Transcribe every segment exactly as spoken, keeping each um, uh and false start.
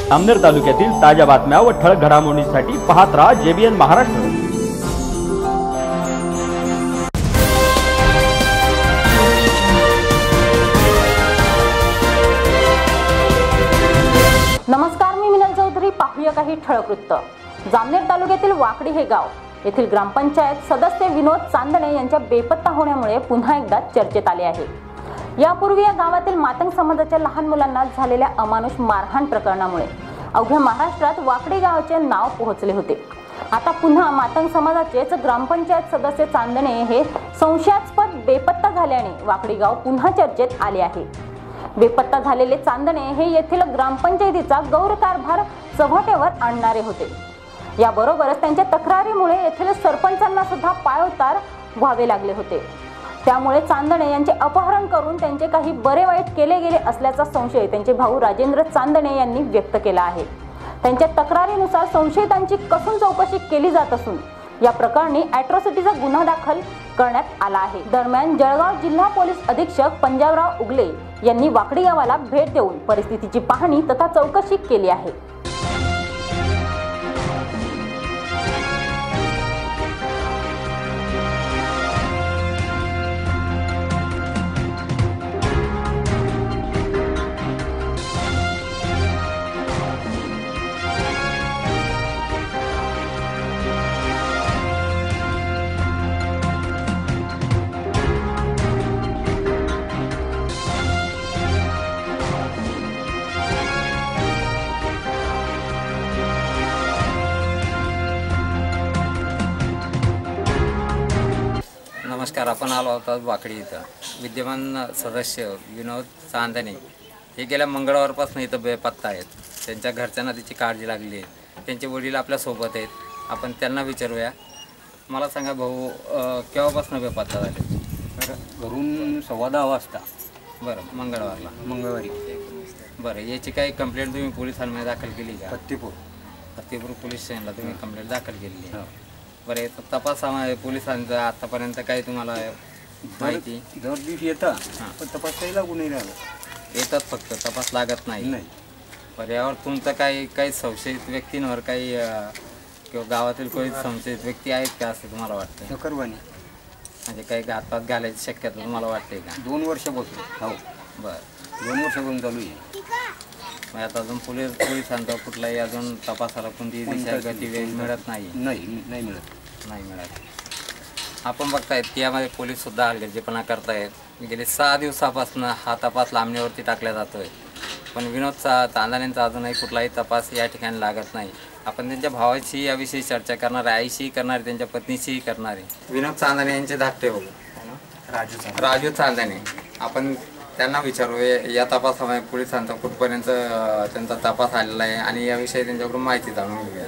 अमनेर तालुक्यातील ताज्या बातम्या व ठळक घडामोडींसाठी पाहत राहा जेबीएन महाराष्ट्र। नमस्कार, मी मिनल चौधरी। पाहूया काही ठळक वृत्त। जामनेर तालुक्यातील वाकडी हे गाव येथील ग्रामपंचायत सदस्य विनोद चांदणे यांच्या बेपत्ता होण्यामुळे पुन्हा एकदा चर्चेत आले आहे। यापूर्वी या गावातील मातंग समाजाच्या लहान मुलांना झालेल्या अमानुष मारहाण प्रकरणामुळे अवघ्या महाराष्ट्रात वाकडी गावाचे नाव पोहोचले होते। आता पुन्हा मातंग समाजाचेच ग्रामपंचायत सदस्य चांदणे हे संशयास्पद बेपत्ता झाल्याने वाकडी गाव पुन्हा चर्चेत आले आहे। बेपत्ता झालेले चांदणे हे येथील ग्रामपंचायतीचा गैरकारभार चव्हाट्यावर आणणारे होते। याबरोबरच त्यांच्या तक्रारीमुळे येथील सरपंचांना सुद्धा पायउतार व्हावे लागले होते। त्यामुळे चांदणे यांचे अपहरण करून त्यांचे काही बरे वाईट केले गेले असल्याचा संशय त्यांचे भाऊ राजेंद्र चांदणे यांनी व्यक्त केला आहे। त्यांच्या तक्रारीनुसार संशयितांची कसून चौकशी केली जात असून या प्रकरणी अॅट्रॉसिटीचा गुन्हा दाखल करण्यात आला आहे। दरम्यान जळगाव जिल्हा पोलीस अधीक्षक पंजाबराव उगले यांनी वाकडी गावाला भेट देऊन परिस्थितीची पाहणी तथा चौकशी केली आहे। नमस्कार, आपण आलो आहोत वाकडी इथं। विद्यमान सदस्य विनोद चांदणे हे गेल्या मंगळवारपासून इथं बेपत्ता आहेत। त्यांच्या घरच्यांना त्याची काळजी लागली आहे। त्यांचे वडील आपल्यासोबत आहेत, आपण त्यांना विचारूया। मला सांगा भाऊ, केव्हापासून बेपत्ता झाले? घरून सव्वा दहा वाजता। बरं, मंगळवारला मंगळवारी। बरं, याची काही कंप्लेंट तुम्ही पोलिसांमध्ये दाखल केली का? फत्तेपूर फत्तेपूर पोलीस स्टेशनला तुम्ही कंप्लेंट दाखल केलेली आहे? हो। बरं, याचा तपास पोलिसांचा आतापर्यंत काही तुम्हाला माहिती? दर दिवशी येतात, पण तपास काही लागू नाही राहिला। येतात, फक्त तपास लागत नाही। नाही। बरं, यावर तुमचं काही काही संशयित व्यक्तींवर काही किंवा गावातील काही संशयित व्यक्ती आहेत का असं तुम्हाला वाटतं? नकरवाणी म्हणजे काही घातपात घालायची शक्यता तुम्हाला वाटते का? दोन वर्षापासून। हो। बरं, दोन वर्षापासून चालू आहे। मग आता अजून पोलीस पोलिसांचा कुठलाही अजून तपासाला कोणती दिशा गती वेळ मिळत नाही? नाही नाही मिळत नाही मिळत। आपण बघतायत की यामध्ये पोलीस सुद्धा हलगर्जीपणा करतायत। गेले सहा दिवसापासून हा तपास लांबणीवरती टाकला जातोय, पण विनोद चांदण्यांचा अजूनही कुठलाही तपास या ठिकाणी लागत नाही। आपण त्यांच्या भावाची याविषयी चर्चा करणार आहे, आईशीही करणार आहे, त्यांच्या पत्नीशीही करणार आहे। विनोद चांदणे यांचे धाकटे बघू राजू राजू चांदणे, आपण त्यांना विचारू या तपासामध्ये पोलिसांचा कुठपर्यंत त्यांचा तपास आलेला आहे आणि याविषयी त्यांच्याकडून माहिती जाणून घेऊया।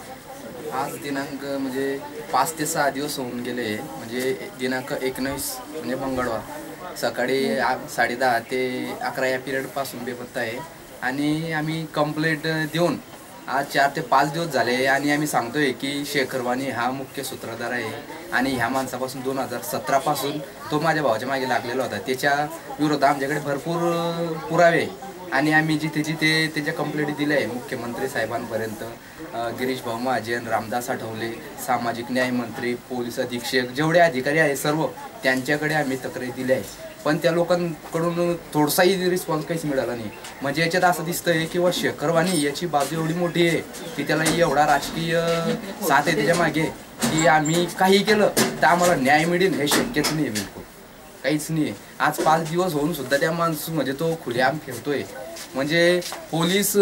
आज दिनांक म्हणजे पाच ते सहा दिवस होऊन गेले। म्हणजे दिनांक एकोणीस म्हणजे मंगळवार सकाळी साडे दहा ते अकरा या पिरियडपासून बेपत्ता आहे आणि आम्ही कंप्लेंट देऊन आज चार ते पाच दिवस झाले आणि आम्ही सांगतोय की शेखरवाणी हा मुख्य सूत्रधार आहे आणि ह्या माणसापासून दोन हजार सतरापासून तो माझ्या भावाच्या मागे लागलेला होता। त्याच्या विरोधात आमच्याकडे भरपूर पुरावे आणि आम्ही जिथे जिथे त्याच्या कंप्लेंट दिल्या आहे मुख्यमंत्री साहेबांपर्यंत, गिरीश भाऊ महाजन, रामदास आठवले, सामाजिक न्याय मंत्री, पोलीस अधीक्षक, जेवढे अधिकारी आहे सर्व त्यांच्याकडे आम्ही तक्रारी दिल्या आहे, पण त्या लोकांकडून थोडासाही रिस्पॉन्स काहीच मिळाला नाही। म्हणजे याच्यात असं दिसतंय की वा शेखरवाणी याची बाजू एवढी मोठी आहे की त्याला एवढा राजकीय साथ आहे त्याच्या मागे की आम्ही काही केलं तर आम्हाला न्याय मिळेल हे शक्यच नाही, बिलकुल काहीच नाही। आज पाच दिवस होऊन सुद्धा त्या माणूस म्हणजे तो खुलेआम फिरतोय। म्हणजे पोलीस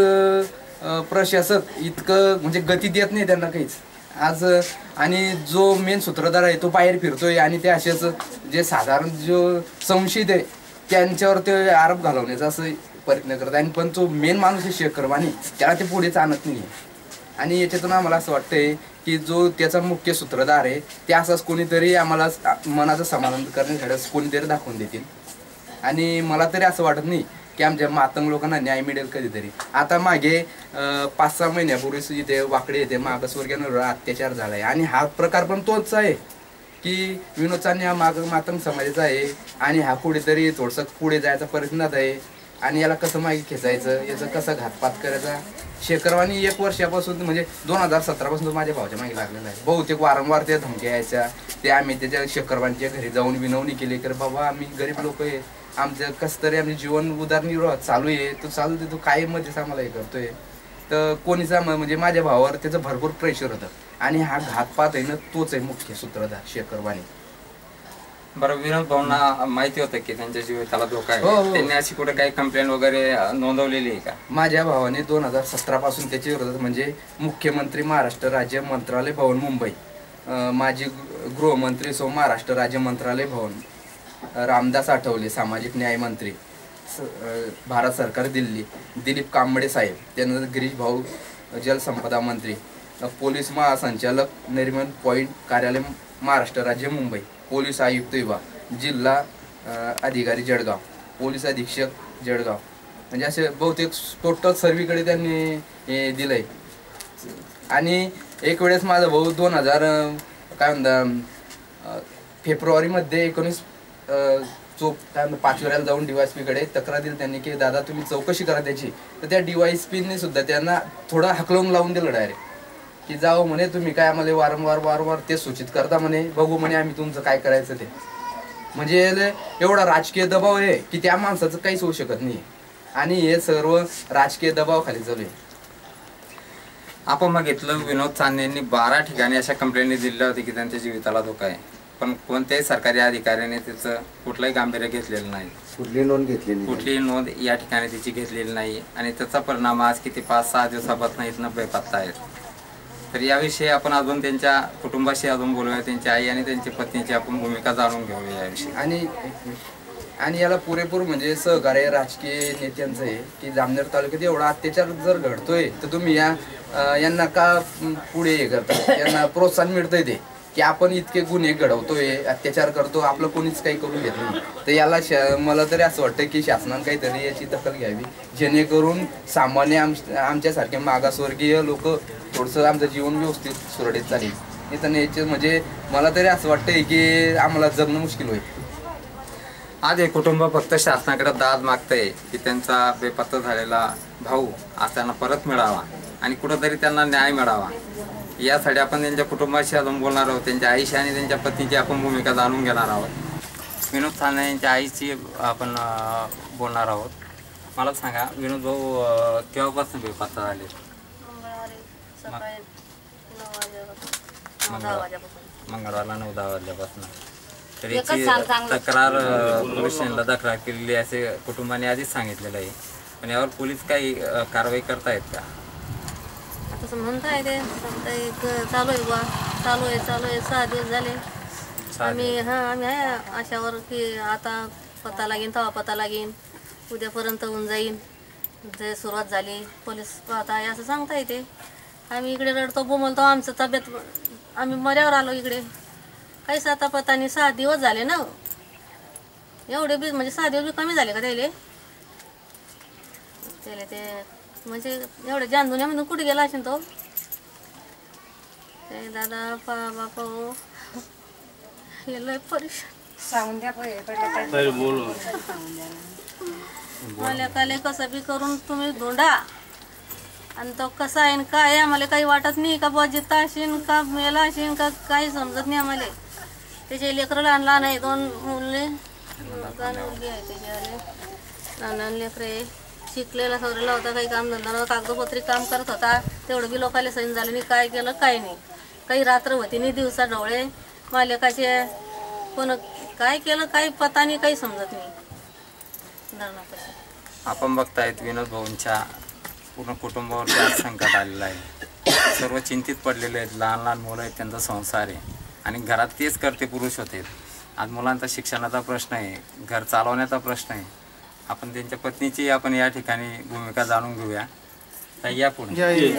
प्रशासक इतकं म्हणजे गती देत नाही त्यांना काहीच आज। आणि जो मेन सूत्रधार आहे तो बाहेर फिरतोय आणि ते असेच जे साधारण जो संशयित आहे त्यांच्यावर ते आरोप घालवण्याचा असं प्रयत्न करत आहे, पण तो मेन माणूस आहे शेखरवाणी त्याला ते पुढेच आणत नाही। आणि याच्यातून आम्हाला असं वाटतंय की जो त्याचा मुख्य सूत्रधार आहे ते असंच कोणीतरी आम्हाला मनाचं समाधान करण्यासाठी कोणीतरी दाखवून देतील आणि मला तरी असं वाटत नाही की आमच्या मातंग लोकांना न्याय मिळेल कधीतरी। आता मागे पाच सहा महिन्यापूर्वी इथे वाकडी येथे मागासवर्गीयांवर अत्याचार झाला आहे आणि हा प्रकार पण तोच आहे की विनोद चांदणे हा माग मातंग समाजाचा आहे आणि हा कुठेतरी थोडंसं पुढे जायचा प्रयत्नात आहे आणि याला कसं मागे खेचायचं, याचं कसं घातपात करायचा. शेखरवानी एक वर्षापासून म्हणजे दोन हजार सतरापासून तो माझ्या भावाच्या मागे लागलेला आहे. बहुतेक वारंवार त्या धमक्या यायच्या. ते आम्ही त्याच्या शेखरवानीच्या घरी जाऊन विनवणी केली की बाबा आम्ही गरीब लोक आहे, आमचं कसं तरी आमचे जीवन उदरनिर्वाह चालू आहे, तो चालू दे, तो कायमध्येच आम्हाला हे करतोय. तर कोणीचा म्हणजे माझ्या भावावर त्याचं भरपूर प्रेशर होतं आणि हा घातपात आहे ना तोच आहे मुख्य सूत्रधार शेखरवानी. बरं, विनोद भाऊंना माहिती होतं की त्यांच्या जीविताला धोका हो, आहे, हो. त्यांनी अशी कुठे काही कंप्लेंट वगैरे नोंदवलेली आहे का? माझ्या भावाने दोन हजार सतरा पासून त्याच्या विरोधात म्हणजे मुख्यमंत्री महाराष्ट्र राज्य मंत्रालय भवन मुंबई, अं, माजी गृहमंत्री सो महाराष्ट्र राज्य मंत्रालय भवन, रामदास आठवले सामाजिक न्याय मंत्री भारत सरकार दिल्ली, दिलीप कांबळे साहेब, त्यानंतर गिरीश भाऊ जलसंपदा मंत्री, पोलीस महासंचालक नरिमन पॉईंट कार्यालय महाराष्ट्र राज्य मुंबई, पोलीस आयुक्त विभाग जिल्हा अधिकारी जळगाव, पोलीस अधीक्षक जळगाव, म्हणजे असे बहुतेक टोटल सर्वीकडे त्यांनी हे दिलंय. आणि एक वेळेस माझा भाऊ दोन हजार काय म्हणता फेब्रुवारीमध्ये एकोणीस चौक काय म्हणतात पाचव्याला जाऊन डीवायएसपीकडे तक्रार दिली त्यांनी की दादा तुम्ही चौकशी करा त्याची. तर त्या डीवायएसपीने सुद्धा त्यांना थोडं हकलवून लावून दिलं डायरेक्ट की जाओ म्हणे तुम्ही काय आम्हाला वारंवार वारंवार ते सूचित करता म्हणे, बघू म्हणे आम्ही तुमचं काय करायचं ते. म्हणजे एवढा राजकीय दबाव आहे की त्या माणसाचं काहीच होऊ शकत नाही आणि हे सर्व राजकीय दबावाखाली चालू आहे. आपण बघितलं विनोद चांदणे यांनी बारा ठिकाणी अशा कंप्लेंटी दिल्या होती की त्यांच्या जीविताला धोका आहे, पण कोणत्याही सरकारी अधिकाऱ्याने त्याचं कुठलंही गांभीर्य घेतलेलं नाही, कुठली नोंद घेतली नाही, कुठलीही नोंद या ठिकाणी त्याची घेतलेली नाही. आणि त्याचा परिणाम आज किती पाच सहा दिवसापासून इथनं बेपत्ता आहेत. तर याविषयी आपण अजून त्यांच्या कुटुंबाशी अजून बोलूया, त्यांची आई आणि त्यांची पत्नीची आपण भूमिका जाणून घेऊया याविषयी. आणि आणि याला पुरेपूर म्हणजे सहकार्य राजकीय नेत्यांचं आहे की जामनेर तालुक्यात एवढा अत्याचार जर घडतोय तर तुम्ही या यांना का पुढे हे करता, यांना प्रोत्साहन मिळतंय ते की आपण इतके गुन्हे घडवतोय, अत्याचार करतो, आपलं कोणीच काही करून घेत नाही. तर याला श मला तरी असं वाटतं की शासनाने काहीतरी याची दखल घ्यावी जेणेकरून सामान्य आम आमच्यासारखे मागासवर्गीय लोक थोडंसं आमचं जीवन व्यवस्थित सुरळीत चालेल. नाही तर याचे म्हणजे मला तरी असं वाटतंय की आम्हाला जगणं मुश्किल होईल. आज हे कुटुंब फक्त शासनाकडे दाद मागतंय की त्यांचा बेपत्ता झालेला भाऊ आज त्यांना परत मिळावा आणि कुठंतरी त्यांना न्याय मिळावा. यासाठी आपण त्यांच्या कुटुंबाशी अजून बोलणार आहोत, त्यांच्या आईशी आणि त्यांच्या पत्नीची आपण भूमिका जाणून घेणार आहोत. विनोद चांदणे यांच्या आईची आपण बोलणार आहोत. मला सांगा विनोद भाऊ केव्हापासून बेपत्ता झाले? मंगळवारला नऊ दहा वाजल्यापासून. तर याची तक्रार पोलीस स्टेशनला तक्रार केलेली असे कुटुंबाने आधीच सांगितलेलं आहे, पण यावर पोलीस काही कारवाई करतायत का? तसं म्हणताय ते चालू आहे बा चालू आहे चालू आहे सहा दिवस झाले आम्ही हां आम्ही आहे अशावर की आता पत्ता लागेन तेव्हा पत्ता लागेन उद्यापर्यंत होऊन जाईन, जे सुरुवात झाली पोलीस पाहत आहे असं सांगता येते. आम्ही इकडे रडतो बोंबलतो, आमचं तब्येत आम्ही मऱ्यावर आलो इकडे काहीच आता पत्ता नाही. सहा दिवस झाले ना, एवढे बी म्हणजे सहा दिवस बी कमी झाले का त्याले त्याले ते म्हणजे एवढं जान दुनियामधून कुठे गेला असेल तो ते दादा पा बापा हो लय परेशान सांगून द्या मला काले कसं बी करून तुम्ही धोंडा आणि तो कसा आहे काय आहे आम्हाला काही वाटत नाही का बुवा जिता असेल का मेला असेल का काही समजत नाही आम्हाला. त्याचे लेकरं लहान लहान आहे, दोन मुले मुलगी आहे त्याच्यावाले लहान लहान लेकरं आहे. शिकलेला सवरेला होता, काही काम धंदा कागदोपत्री काम करत होता, तेवढं बी लोकांना सैन झालं नाही, काय केलं काय नाही. काही रात्र होती नाही दिवसा डोळे मालेकाचे कोण काय केलं काही पता नाही, काही समजत नाही. धरणापाशी आपण बघतायत विनोद भाऊंच्या पूर्ण कुटुंबावरती आज संकट आलेलं आहे. सर्व चिंतित पडलेले आहेत, लहान लहान मुलं आहेत, त्यांचा संसार आहे आणि घरात तेच करते पुरुष होते. आज मुलांचा शिक्षणाचा प्रश्न आहे, घर चालवण्याचा प्रश्न आहे. आपण त्यांच्या पत्नीची आपण या ठिकाणी भूमिका जाणून घेऊया. तर या पुढे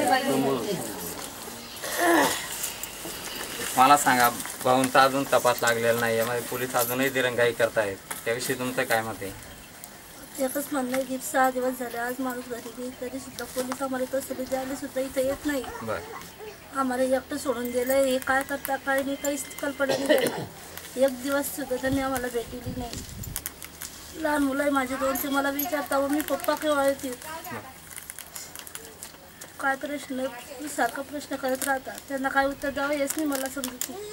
मला सांगा भाऊंचा अजून तपास लागलेला नाही, यामध्ये पोलीस अजूनही दिरंगाई करतायत, त्याविषयी तुमचं काय मत आहे? एकच म्हणणं आहे की सहा दिवस झाले आज माणूस घरी गेली तरी सुद्धा पोलीस आम्हाला तसं द्यायला सुद्धा इथं येत नाही. बरं आम्हाला एकटं सोडून दिलं हे काय करता काय नाही काहीच कल्पना नाही. एक दिवस सुद्धा त्यांनी आम्हाला भेटलेली नाही. लहान मुलं आहे माझे दोन, ते मला विचारता व मी पप्पा केव्हा येतील काय प्रश्न सारखा प्रश्न करत राहतात, त्यांना काय उत्तर द्यावं हेच नाही मला समजत नाही.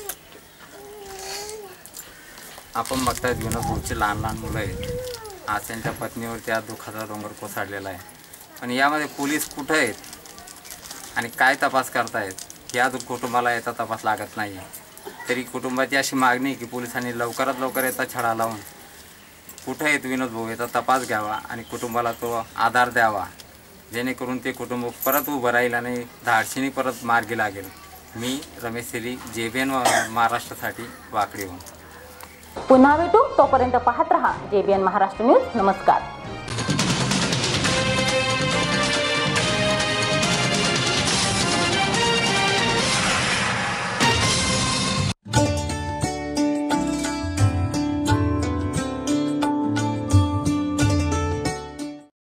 आपण बघतायत विनोद भाऊचे लहान लहान मुलं आहेत. आज त्यांच्या पत्नीवरती आज दुःखाचा डोंगर कोसळलेला आहे. पण यामध्ये पोलीस कुठं आहेत आणि काय तपास करतायत या कुटुंबाला याचा तपास लागत नाही. तरी कुटुंबाची अशी मागणी की पोलिसांनी लवकरात लवकर याचा छडा लावून कुठं आहेत विनोद भाऊ याचा तपास घ्यावा आणि कुटुंबाला तो आधार द्यावा, जेणेकरून ते कुटुंब परत उभं राहील आणि धाडशीने परत मार्गी लागेल. मी रमेश सेली, जेबीएन महाराष्ट्रासाठी वाकडी होऊन. पुन्हा भेटू, तोपर्यंत पाहत रहा जेबीएन महाराष्ट्र न्यूज. नमस्कार.